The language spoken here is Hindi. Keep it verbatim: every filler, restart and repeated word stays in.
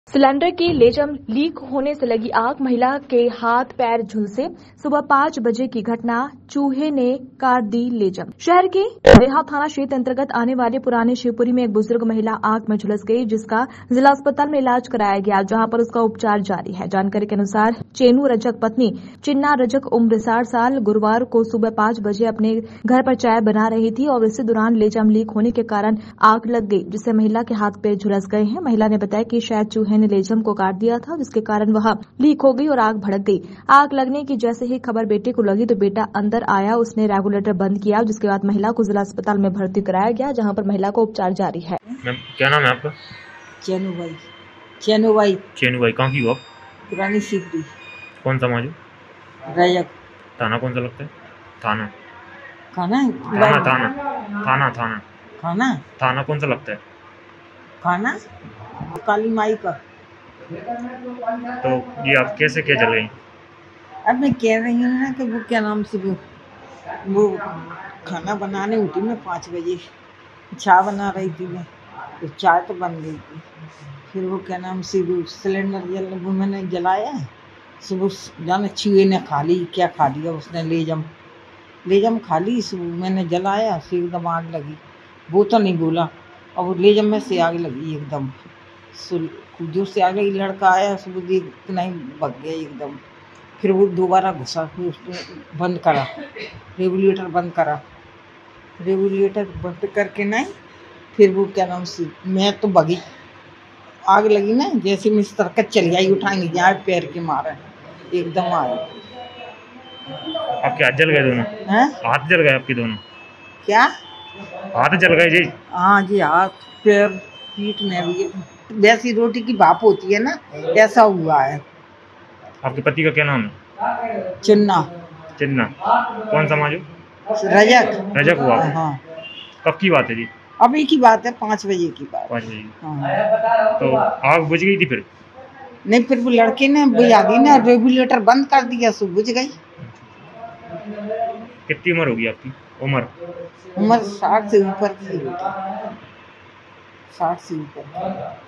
सिलेंडर की लेजम लीक होने से लगी आग, महिला के हाथ पैर झुलसे। सुबह पाँच बजे की घटना, चूहे ने काट दी लेजम। शहर के देहा थाना क्षेत्र अंतर्गत आने वाले पुराने शिवपुरी में एक बुजुर्ग महिला आग में झुलस गई, जिसका जिला अस्पताल में इलाज कराया गया, जहां पर उसका उपचार जारी है। जानकारी के अनुसार चेनू रजक पत्नी चिन्ना रजक उम्र साठ साल गुरुवार को सुबह पाँच बजे अपने घर पर चाय बना रही थी और इसी दौरान लेजम लीक होने के कारण आग लग गई, जिससे महिला के हाथ पैर झुलस गए हैं। महिला ने बताया कि शायद चूहे ने लेजम को काट दिया था, जिसके कारण वह लीक हो गई और आग भड़क गई। आग लगने की जैसे ही खबर बेटे को लगी तो बेटा अंदर आया, उसने रेगुलेटर बंद किया, जिसके बाद महिला को जिला अस्पताल में भर्ती कराया गया, जहां पर महिला को उपचार जारी है। मैम क्या नाम है आपका? चेनू भाई। चेनू भाई चेनू भाई, कहाँ की हो आप? पुरानी शिवपुरी। कौन सा माजू? रजक। थाना कौन सा लगता है? थाना खाना थाना थाना थाना थाना खाना थाना कौन सा लगता है? खाना काली माई का। तो ये आप कैसे क्या जल गई? अब मैं कह रही हूँ ना कि वो क्या नाम से वो वो खाना बनाने उठी मैं पाँच बजे, चाय बना रही थी मैं, तो चाय तो बन गई थी। फिर वो क्या नाम से वो सिलेंडर जल वो मैंने जलाया, सुबह जाने चूहे ने खा ली, क्या खा लिया उसने, लेजम लेजम खा ली। सुबह मैंने जलाया, फिर एकदम आग लगी। वो तो नहीं बोला, और वो लेजम में से आग लगी एकदम, जो से आग लगी। लड़का आया, सुबह देख इतना ही भग गया एकदम। फिर वो दोबारा घुसा, फिर उसने बंद करा, रेगुलेटर बंद करा, रेगुलेटर बंद करके नहीं, फिर वो क्या नाम से मैं तो भगी। आग लगी ना, जैसे मैं इस तरह चली आई, उठाएंगे यहाँ पैर के मारे एकदम आया। आपके हाथ जल गए दोनों? हैं? हाथ जल गए आपके दोनों? क्या हाथ जल गए जी? हाँ जी, हाथ पैर पीठ में भी वैसी रोटी की भाप होती है ना, ऐसा हुआ है। आपके पति का क्या नाम है? चिन्ना चिन्ना कौन सा माजू? रजक। रजक हुआ? हाँ। कब की बात है जी? अभी की बात है, पाँच बजे की बात। पाँच बजे? हाँ। तो आग बुझ गई थी फिर? नहीं, फिर वो लड़के ने बुझा दी ना, रेगुलेटर बंद कर दिया, सो बुझ गई। कितनी उम्र होगी आपकी? उम्र उम्र साठ से ऊपर की होगी, साठ से ऊपर।